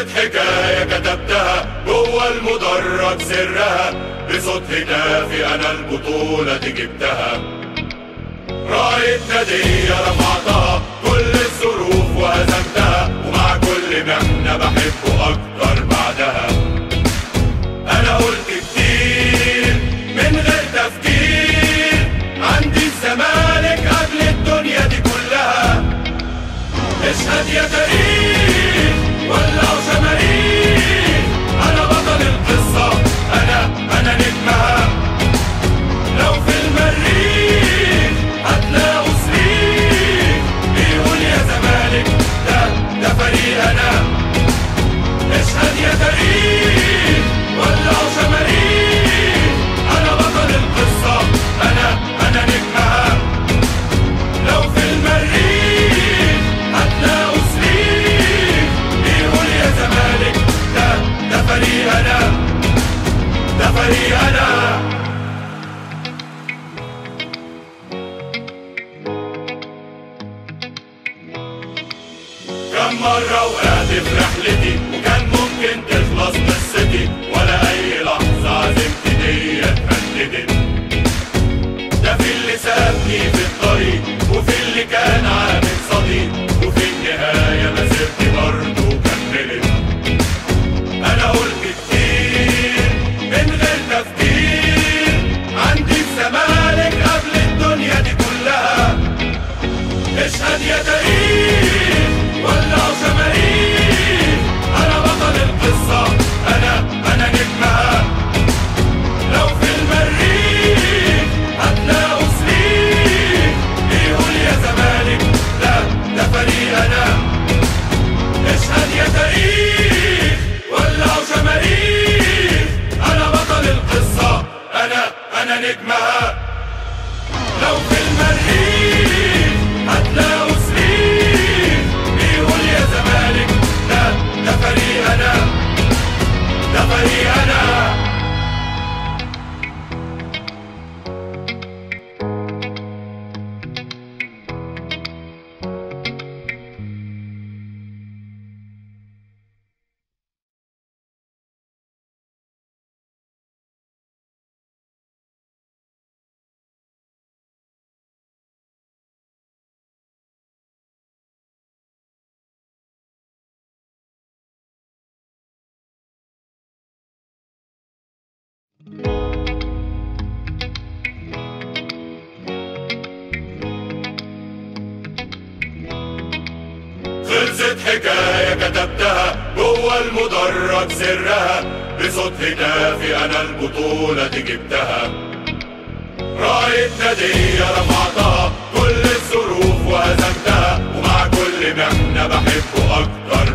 خلصت حكاية كتبتها جوه المدرج سرها، بصوت هتافي أنا البطولة دي جبتها. راية نادية رفعتها كل الظروف وهزمتها، ومع كل محنة بحبه أكتر بعدها. أنا قلت كتير من غير تفكير، عندي الزمالك قبل الدنيا دي كلها. اشهد يا تاريخ ولعوا شماريخ، أنا بطل القصة، أنا نجمها. لو في المريخ هتلاقوا صريخ بيقول يا زمالك ده فريقنا. اشهد يا تاريخ ولعوا شماريخ، أنا بطل القصة، أنا نجمها. لو في المريخ هتلاقوا صريخ بيقول يا زمالك ده فريقنا، ده فريقنا. كم مرة وقعت في رحلتي وكان ممكن تخلص قصتي، ولا أي لحظة عزمتي دي اتهددت. ده في اللي سابني في الطريق، وفي اللي كان عامل صديق، وفي النهاية مسيرتي برضه كملت. أنا قلت كتير من غير تفكير، عندي الزمالك قبل الدنيا دي كلها. اشهد يا تاريخ ولعوا شماريخ، أنا بطل القصة، أنا نجمها. لو في المريخ هتلاقوا صريخ بيقول يا زمالك ده فريقنا. اشهد يا تاريخ ولعوا شماريخ، أنا بطل القصة، أنا نجمها. لو في المريخ هتلاقوا صريخ بيقول يا زمالك ده فريقنا، ده فريقنا. خلصت حكاية كتبتها جوه المدرج سرها، بصوت هتافي أنا البطولة دي جبتها. راية نادية رفعتها كل الظروف وهزمتها، ومع كل محنة بحبه أكتر